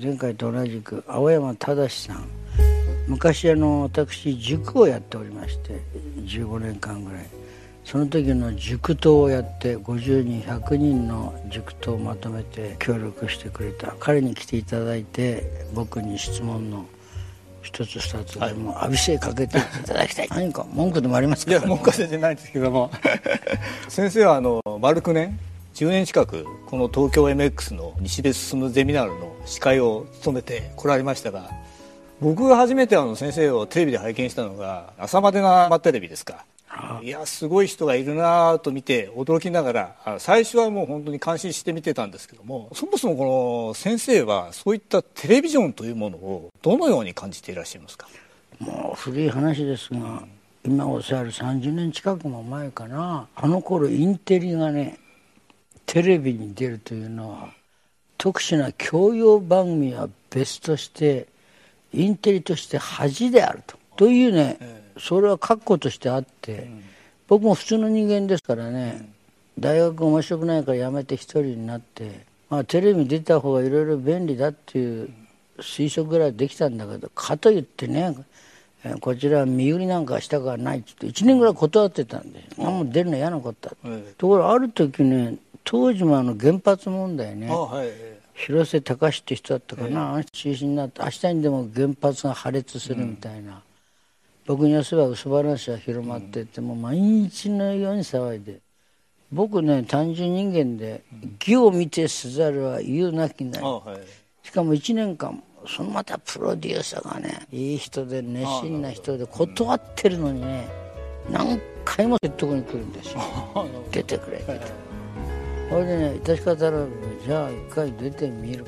前回と同じく青山正さん、昔私塾をやっておりまして、15年間ぐらいその時の塾頭をやって、50人100人の塾頭をまとめて協力してくれた彼に来ていただいて、僕に質問の一つ二つでも浴びせかけていただきたい。何か文句でもありますか？ いや、文句は全然ないんですけども先生は丸9年10年近くこの東京 MX の西部進ゼミナールの司会を務めてこられましたが、僕が初めて先生をテレビで拝見したのが朝まで生テレビですか。いや、すごい人がいるなと見て驚きながら、最初はもう本当に感心して見てたんですけども、そもそもこの先生はそういったテレビジョンというものをどのように感じていらっしゃいますか？ もう古い話ですが、今おっしゃる30年近くも前かな、あの頃インテリがねテレビに出るというのは、特殊な教養番組は別としてインテリとして恥であるというね、それは確固としてあって、僕も普通の人間ですからね、大学面白くないから辞めて一人になって、テレビに出た方がいろいろ便利だっていう推測ぐらいできたんだけど、かといってね、こちらは身売りなんかしたくはないって言って1年ぐらい断ってたんで、もう出るの嫌なことだ、ところある時ね、当時も原発問題ね、広瀬隆って人だったかな、あの人中心になって、明日にでも原発が破裂するみたいな、僕に寄せば嘘話が広まっていって、もう毎日のように騒いで、僕ね単純人間で、義を見てせざるは言うなきない、しかも1年間そのまたプロデューサーがねいい人で熱心な人で、断ってるのにね何回も説得に来るんですよ出てくれって。それでね、致し方なくじゃあ一回出てみるか。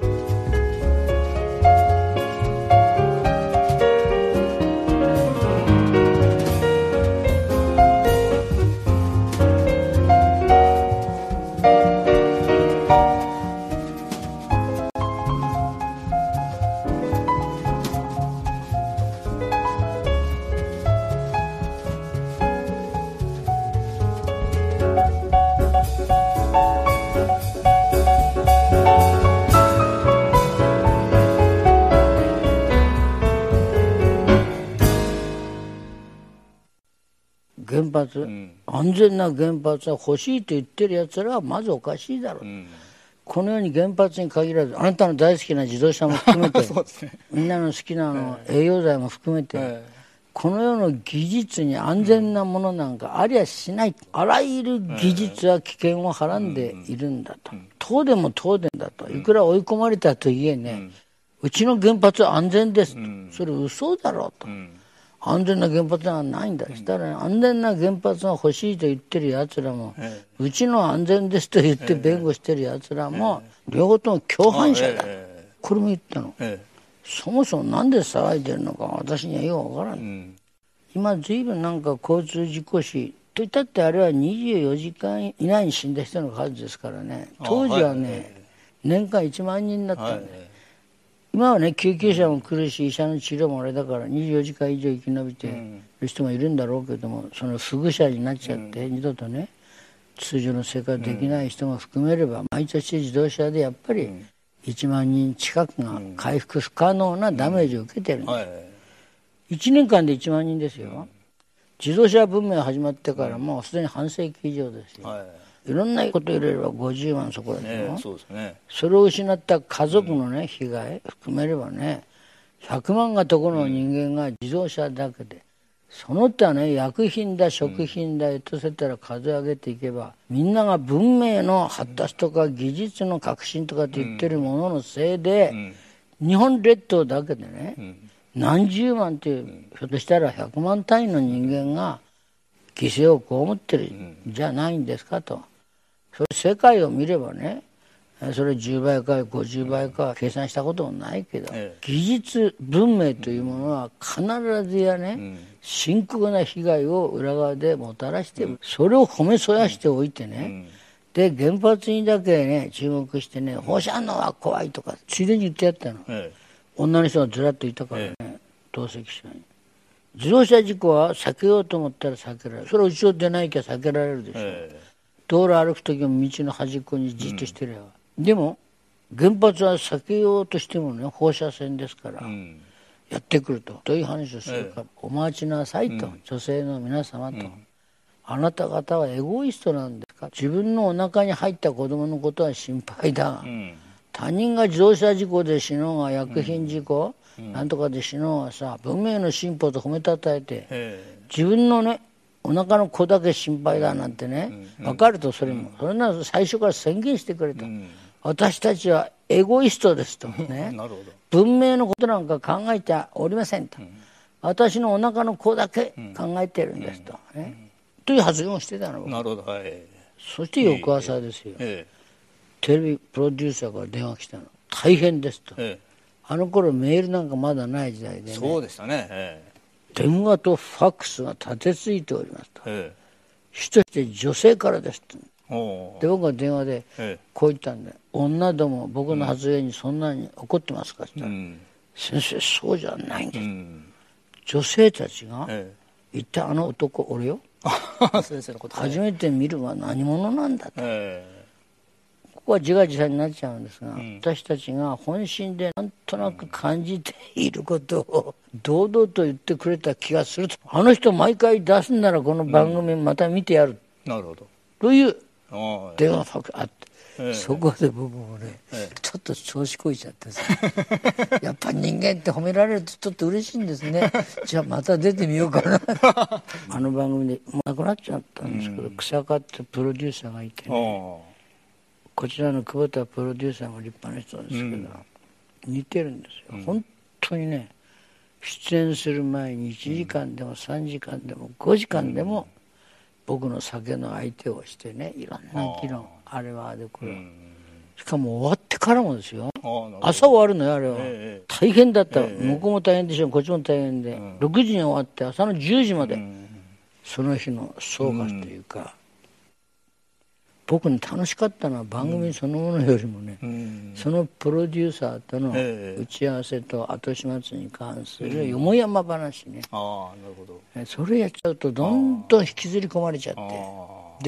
原発、安全な原発は欲しいと言ってるやつらはまずおかしいだろう、このように原発に限らず、あなたの大好きな自動車も含めてみんなの好きな栄養剤も含めて、この世の技術に安全なものなんかありゃしない、あらゆる技術は危険をはらんでいるんだと、東電も東電だと、いくら追い込まれたといえね、うちの原発は安全ですと、それ嘘だろうと、安全な原発はないんだ。したら、ね、安全な原発が欲しいと言ってるやつらも、うちの安全ですと言って弁護してるやつらも、両方とも共犯者だ、これも言ったの、そもそもなんで騒いでるのか私にはよくわからん、今ずいぶんなんか交通事故死といったってあれは24時間以内に死んだ人の数ですからね、当時はね、年間1万人だったんで、今はね救急車も来るし医者の治療もあれだから24時間以上生き延びてる人もいるんだろうけども、その不具者になっちゃって二度とね通常の生活できない人も含めれば、毎年自動車でやっぱり1万人近くが回復不可能なダメージを受けてるんです、1年間で1万人ですよ、自動車文明始まってからもうすでに半世紀以上ですよ、いろんなこと入れれば50万そこらでしょ、それを失った家族のね、被害含めればね100万がところの人間が自動車だけで、その他ね薬品だ食品だエトセトラ数え上げていけば、みんなが文明の発達とか技術の革新とかって言ってるもののせいで、日本列島だけでね、何十万っていう、ひょっとしたら100万単位の人間が犠牲を被ってるんじゃないんですかと。それ世界を見ればね、それ10倍か50倍か計算したこともないけど、技術文明というものは必ずやね、深刻な被害を裏側でもたらして、それを褒めそやしておいてね、で原発にだけね注目してね、放射能は怖いとかついでに言ってやったの、女の人がずらっといたからね、同席者に。自動車事故は避けようと思ったら避けられる、それは後ろ出ないきゃ避けられるでしょ、道路歩く時も道の端っこにじっとしてれば、でも原発は避けようとしてもね、放射線ですから、やってくると。どういう話をするか、お待ちなさいと、女性の皆様と、あなた方はエゴイストなんですか。自分のお腹に入った子供のことは心配だが、他人が自動車事故で死のうが、薬品事故、なんとかで死のうがさ、文明の進歩と褒めたたえて、自分のね、お腹の子だけ心配だなんてね、分かると、それも、それなら最初から宣言してくれと。私たちはエゴイストですとね、文明のことなんか考えておりませんと、私のお腹の子だけ考えてるんですと、という発言をしてたの。 なるほど、はい。 そして翌朝ですよ、テレビプロデューサーから電話来たの。大変ですと、あの頃メールなんかまだない時代でね、 そうでしたね、 電話とファックスが立てついておりますと、主として女性からですと。で僕は電話でこう言ったんで、女ども僕の発言にそんなに怒ってますかって言ったら、先生そうじゃないんです、女性たちが言ったあの男俺よ先生のこと、 初めて見るは何者なんだと、ここは自画自賛になっちゃうんですが、私たちが本心でなんとなく感じていることを堂々と言ってくれた気がすると。あの人毎回出すんならこの番組また見てやる、 なるほどという電話ファックスあって、そこで僕もね、ちょっと調子こいちゃってさやっぱ人間って褒められるとちょっと嬉しいんですねじゃあまた出てみようかなあの番組でもうなくなっちゃったんですけど、草加ってプロデューサーがいてね、こちらの久保田プロデューサーも立派な人ですけど、似てるんですよ、本当にね。出演する前に1時間でも3時間でも5時間でも僕の酒の相手をしてね、いろんな議論、あれはあれこれは、しかも終わってからもですよ、朝終わるのよあれは、大変だった、向こうも大変でしょ、こっちも大変で、6時に終わって朝の10時まで、その日の総括というか、僕に楽しかったのは番組そのものよりもね、そのプロデューサーとの打ち合わせと後始末に関するよもやま話ね、なるほど、それやっちゃうとどんどん引きずり込まれちゃって、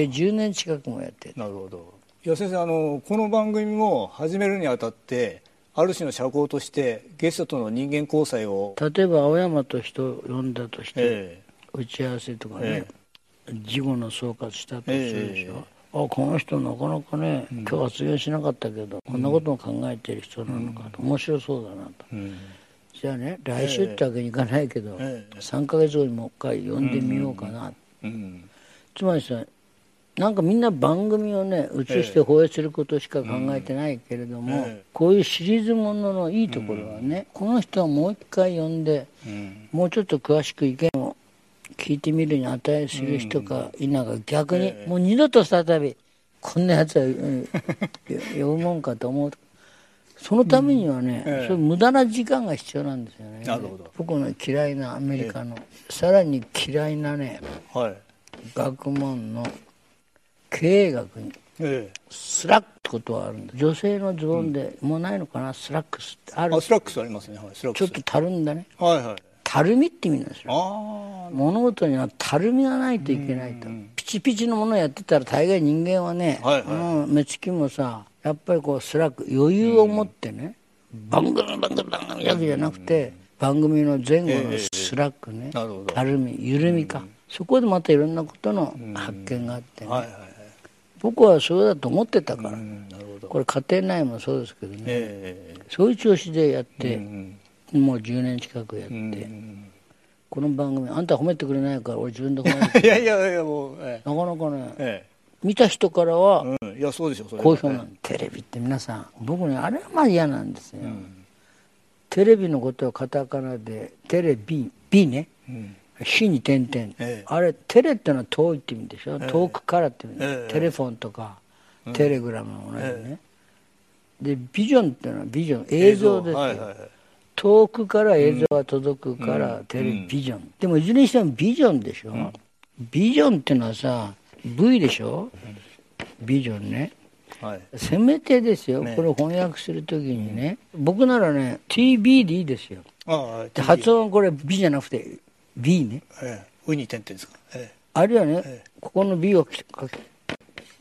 で10年近くもやって。 なるほど。いや先生、この番組も始めるにあたってある種の社交としてゲストとの人間交際を、 例えば青山と人を呼んだとして、打ち合わせとかね、事後の総括したとするでしょ、この人なかなかね、今日発言しなかったけど、こんなことも考えてる人なのかと、面白そうだなと、じゃあね来週ってわけにいかないけど、3ヶ月後にもう一回呼んでみようかな、つまりさ、なんかみんな番組をね映して放映することしか考えてないけれども、こういうシリーズもののいいところはね、この人をもう一回呼んで、もうちょっと詳しく意見を聞いてみるに値する人か否か、逆にもう二度と再びこんなやつは呼ぶもんかと思う。そのためにはね、そういう無駄な時間が必要なんですよね。 なるほど。 僕の嫌いなアメリカの、さらに嫌いなね、学問の経営学に、スラックってことはあるんだ。女性のズボンで、もうないのかな、スラックスってある。 スラックスありますね、ちょっとたるんだね、たるみって意味なんですよ。物事にはたるみがないといけないと、ピチピチのものをやってたら大概人間はね、目つきもさ、やっぱりこうスラック、余裕を持ってね、番組やけじゃなくて、番組の前後のスラックね、たるみ、緩みか、そこでまたいろんなことの発見があってね、僕はそうだと思ってたから、これ家庭内もそうですけどね、そういう調子でやって、もう10年近くやって、この番組あんた褒めてくれないから俺自分で褒めていやもう、 なかなかね、見た人からは好評なんで、テレビって皆さん、僕ねあれはまあ嫌なんですよ、テレビのことはカタカナでテレビ、ビね、火に点々、あれテレってのは遠いって意味でしょ、遠くからって意味、テレフォンとか、テレグラムも同じね、でビジョンっていうのはビジョン、映像ですよ、遠くから映像が届くからテレビジョン、でもいずれにしてもビジョンでしょ、ビジョンっていうのはさ V でしょ、ビジョンね、せめてですよ、これを翻訳するときにね、僕ならね TB でいいですよ、で発音これ B じゃなくて B ね、 ウに点々ですか、 あるいはね、ここの B をこ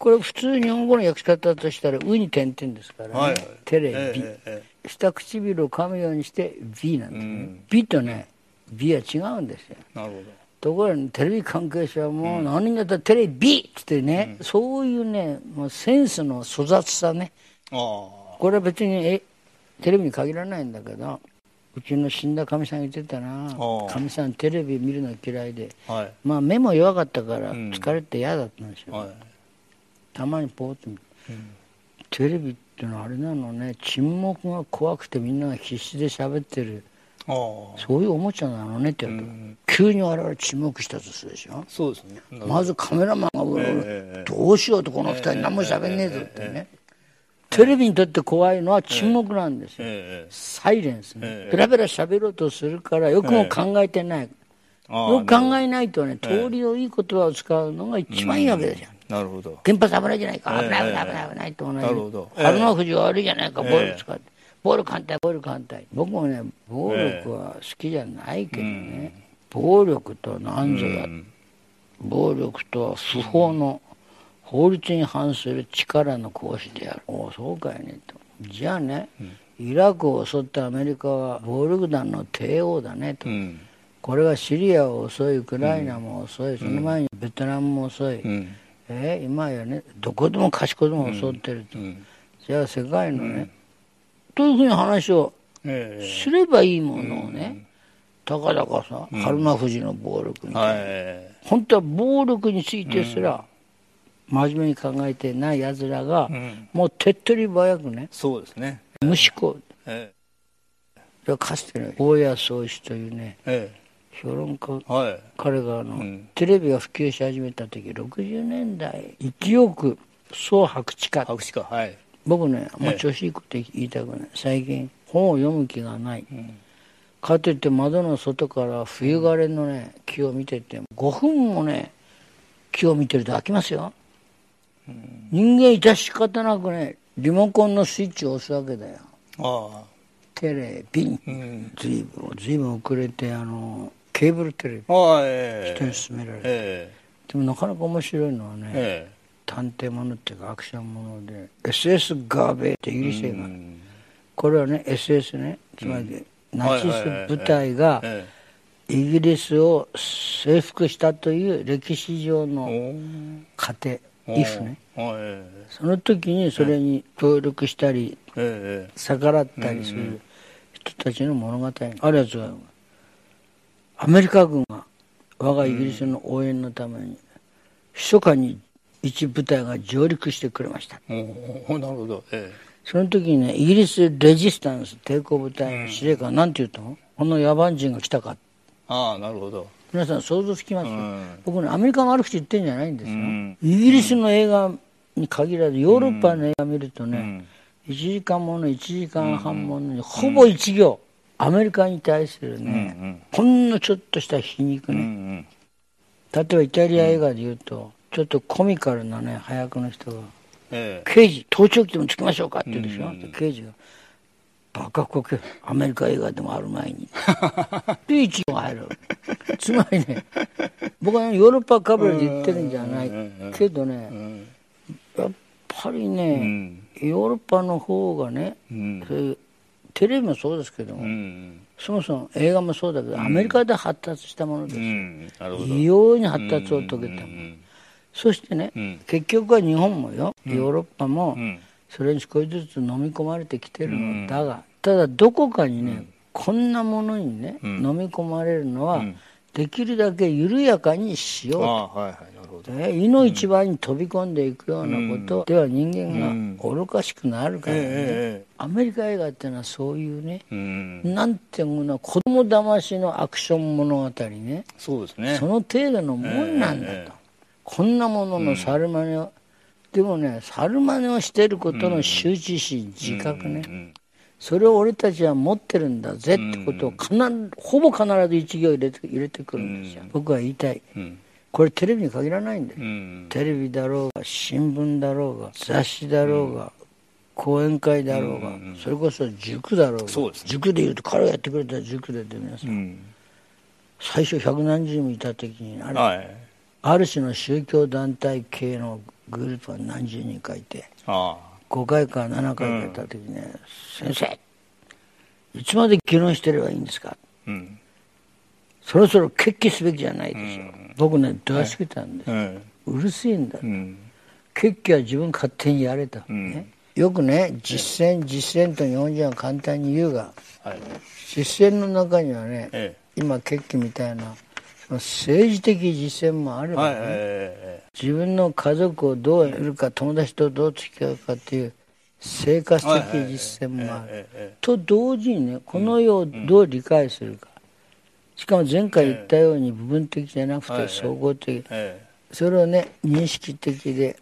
これ普通日本語の訳し方としたら上に点々ですからね、 はいはい、 テレビ、下唇を噛むようにしてビなんですね、ビとねビは違うんですよ。 なるほど。 ところが、テレビ関係者はもう何人だったらテレビってね、そういうねもうセンスの粗雑さね。これは別にテレビに限らないんだけど、うちの死んだかみさん言ってたな。かみさんテレビ見るの嫌いで、 はい、 まあ目も弱かったから疲れて嫌だったんですよ、たまにポーッと見て、テレビってのはあれなのね、沈黙が怖くてみんなが必死で喋ってる、そういうおもちゃなのねって言うと、急に我々沈黙したとするでしょ。 そうですね。 まずカメラマンがどうしようとこの二人何も喋んねえぞってね、テレビにとって怖いのは沈黙なんですよ、サイレンスね、ペラペラ喋ろうとするからよくも考えてない、よく考えないとね、通りのいい言葉を使うのが一番いいわけですよ。 なるほど。 原発危ないじゃないか、危ない危ない危ない危ないと同じ、春の富士は悪いじゃないか、暴力使って、暴力反対暴力反対。僕もね暴力は好きじゃないけどね、暴力とは何ぞや、暴力とは不法の法律に反する力の行使である。おおそうかいねと。じゃあね、イラクを襲ったアメリカは暴力団の帝王だねと、これはシリアを襲い、ウクライナも襲い、その前にベトナムも襲い、今やねどこでもかしこでも襲ってると、じゃあ世界のね、というふうに話をすればいいものをね、たかだかさ、春名富士の暴力に、本当は暴力についてすら真面目に考えてないやつらが、もう手っ取り早くね、 そうですね、 無思考、かつてね大谷宗一というね、評論家、彼がテレビが普及し始めた時60年代勢よく宋白地下、僕ねあんま調子いいこと言いたくない、最近本を読む気がない、かといって窓の外から冬枯れのね木を見てて5分もね木を見てると飽きますよ、人間致し方なくねリモコンのスイッチを押すわけだよ。テレビに、随分遅れてケーブルテレビ、人に勧められて、でもなかなか面白いのはね、探偵ものっていうかアクションもので SS ガーベイってイギリス映画、これはね SS ね、つまりナチス部隊がイギリスを征服したという歴史上の過程、イフね、その時にそれに協力したり、逆らったりする人たちの物語、あるやつがアメリカ軍が我がイギリスの応援のために密かに一部隊が上陸してくれました。なるほど。その時にね、イギリスレジスタンス抵抗部隊の司令官なんて言ったの？この野蛮人が来たか。 なるほど。 皆さん想像つきます？僕ねアメリカの悪口言ってんじゃないんですよ。イギリスの映画に限らずヨーロッパの映画見るとね、1時間もの1時間半ものにほぼ1行、アメリカに対するね、ほんのちょっとした皮肉ね、例えばイタリア映画で言うと、ちょっとコミカルなね早くの人が、刑事盗聴器でもつけましょうかって言うでしょ、刑事がバカこけ、アメリカ映画でもある前にで一行入るつまりね、僕は、ね、ヨーロッパかぶれで言ってるんじゃないけどね、やっぱりね、ヨーロッパの方がね、そういうテレビもそうですけども、そもそも映画もそうだけど、アメリカで発達したものですよ、異様に発達を遂げたもの、そしてね、結局は日本もよ、ヨーロッパもそれに少しずつ飲み込まれてきてるのだが、ただどこかにね、こんなものにね、飲み込まれるのは、できるだけ緩やかにしようと、胃の一番に飛び込んでいくようなことでは人間が愚かしくなるからね、アメリカ映画っていうのはそういうね、なんていうの子供騙しのアクション物語ね、その程度のもんなんだと、こんなものの猿真似を、でもね、猿真似をしていることの羞恥心、自覚ね、それを俺たちは持ってるんだぜってことをほぼ必ず一行入れてくるんですよ。僕は言いたい、これテレビに限らないんだよ、テレビだろうが新聞だろうが雑誌だろうが、講演会だろうが、それこそ塾だろうが、塾でいうと彼がやってくれた塾で皆さん、最初100何十人もいた時にある種の宗教団体系のグループが何十人かいて、 あ 5回か7回かやった時にね、先生いつまで議論してればいいんですか、 あ、うん、 そろそろ決起すべきじゃないでしょ、僕ねどやしけたんです、うるせえんだ、決起は自分勝手にやれと、ね、よくね実践と日本人は簡単に言うが、実践の中にはね、今決起みたいなその政治的実践もあればね、自分の家族をどうやるか、友達とどう付き合うかっていう生活的実践もある、と同時にね、この世をどう理解するか、しかも前回言ったように部分的じゃなくて総合的、それをね認識的で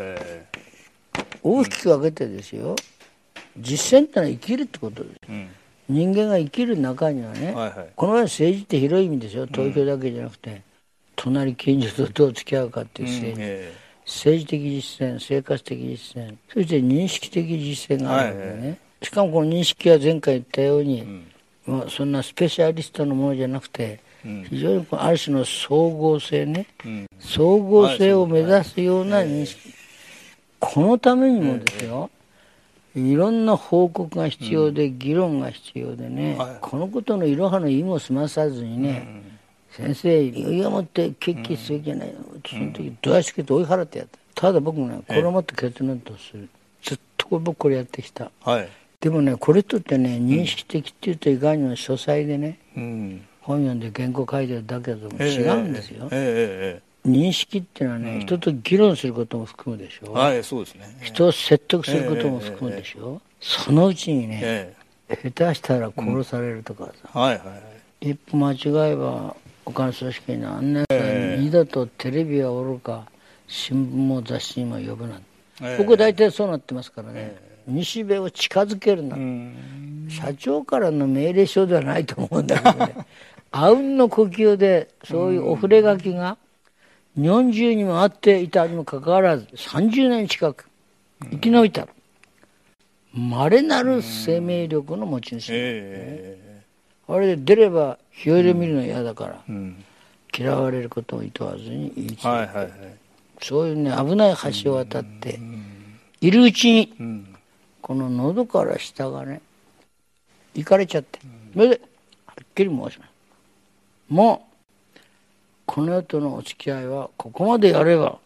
大きく分けてですよ、実践ってのは生きるってことです、人間が生きる中にはね、この場合政治って広い意味ですよ、投票だけじゃなくて、隣近所とどう付き合うかっていう政治的実践、生活的実践、そして認識的実践があるわけね、しかもこの認識は前回言ったように、そんなスペシャリストのものじゃなくて、非常にある種の総合性ね、総合性を目指すような認識、このためにもですよ、いろんな報告が必要で、議論が必要でね、このことのいろはの意も済まさずにね、先生いよいよもって決起すべきじゃないよ、その時どやしけて追い払ってやった。ただ僕ね、これをもって結論とする、ずっと僕これやってきた、でもね、これとってね、認識的っていうといかにも書斎でね、本読んで原稿書いてるだけだと違うんですよ、認識っていうのはね、人と議論することも含むでしょ、 そうですね、 人を説得することも含むでしょ、そのうちにね、下手したら殺されるとかさ、一歩間違えば他の組織にあんなやつは二度とテレビはおろか新聞も雑誌にも呼ぶなんて、僕大体そうなってますからね、西部を近づけるな、社長からの命令書ではないと思うんだけどね、あうんの呼吸でそういうお触れ書きが日本中にもあっていたにもかかわらず30年近く生き延びた稀なる生命力の持ち主、あれで出れば日を見るの嫌だから、嫌われることを厭わずに言い続ける、そういうね危ない橋を渡っているうちに、この喉から下がねいかれちゃって、それではっきり申します、もうこの世とのお付き合いはここまでやれば、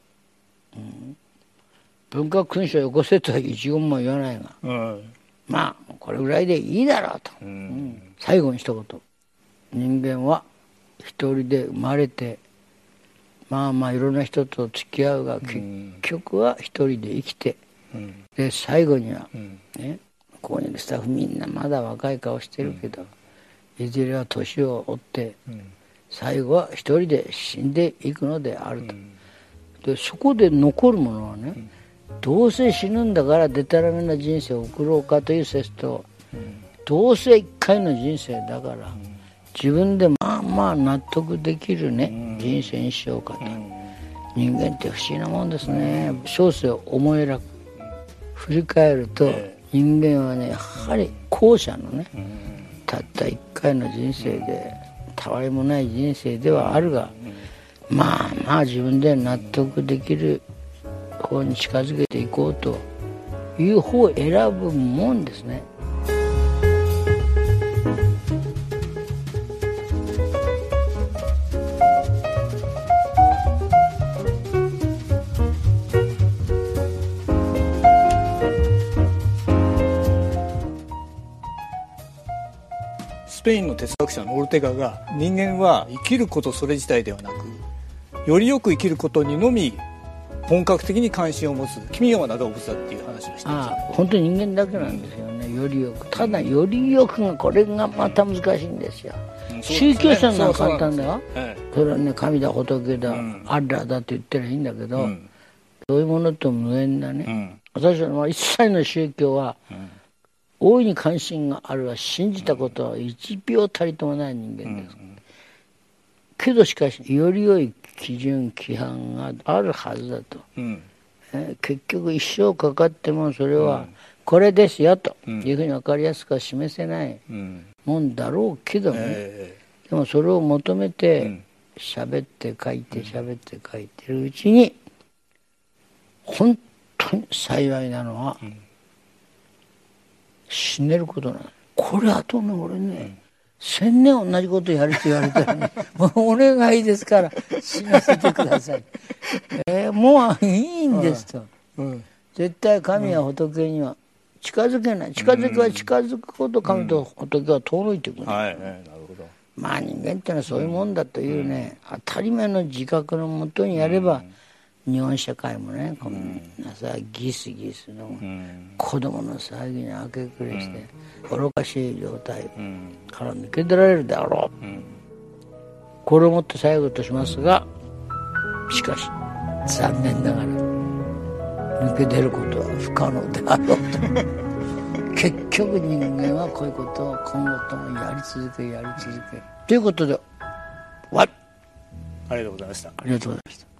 文化勲章よこせとは一言も言わないが、まあこれぐらいでいいだろうと、最後に一言、人間は一人で生まれてまあいろんな人と付き合うが、結局は一人で生きて、で最後には、ね、ここにいるスタッフみんなまだ若い顔してるけど、いずれは年を追って、最後は一人で死んでいくのであると、でそこで残るものはね、どうせ死ぬんだからでたらめな人生を送ろうかという説と、どうせ一回の人生だから、自分でまあ納得できるね、人生にしようかと、人間って不思議なもんですね、小生を思い楽、振り返ると、人間はねやはり後者のね、たった一回の人生でたわいもない人生ではあるが、まあ自分で納得できる方に近づけていこうという方を選ぶもんですね。 スペインの哲学者のオルテガが、人間は生きることそれ自体ではなく、よりよく生きることにのみ本格的に関心を持つ奇妙な動物だっていう話をしてました。 本当に人間だけなんですよね、よりよく。ただよりよくがこれがまた難しいんですよ、宗教者なら簡単だよ、それはね神だ仏だ、アッラーだって言ってりゃいいんだけど、そういうものと無縁なね、私は一切の宗教は、大いに関心があるわ、信じたことは一秒たりともない人間です、けどしかしより良い基準規範があるはずだと、結局一生かかってもそれはこれですよというふうに分かりやすくは示せないもんだろうけどね、でもそれを求めて喋って書いて喋って書いてるうちに、 本当に幸いなのは、死ねることない。これあとね俺ね、1000年同じことやるって言われたらねもうお願いですから死なせてください。もういいんですと、絶対神や仏には近づけない。近づくほど神と仏は遠のいていく、 なるほど。 まあ人間ってのはそういうもんだというね、当たり前の自覚のもとにやれば、日本社会もねこんなさギスギスの子供の騒ぎに明け暮れして愚かしい状態から抜け出られるであろう、これをもって最後としますが、しかし残念ながら抜け出ることは不可能であろうと結局人間はこういうことを今後ともやり続けということで終わり。 ありがとうございました。 ありがとうございました。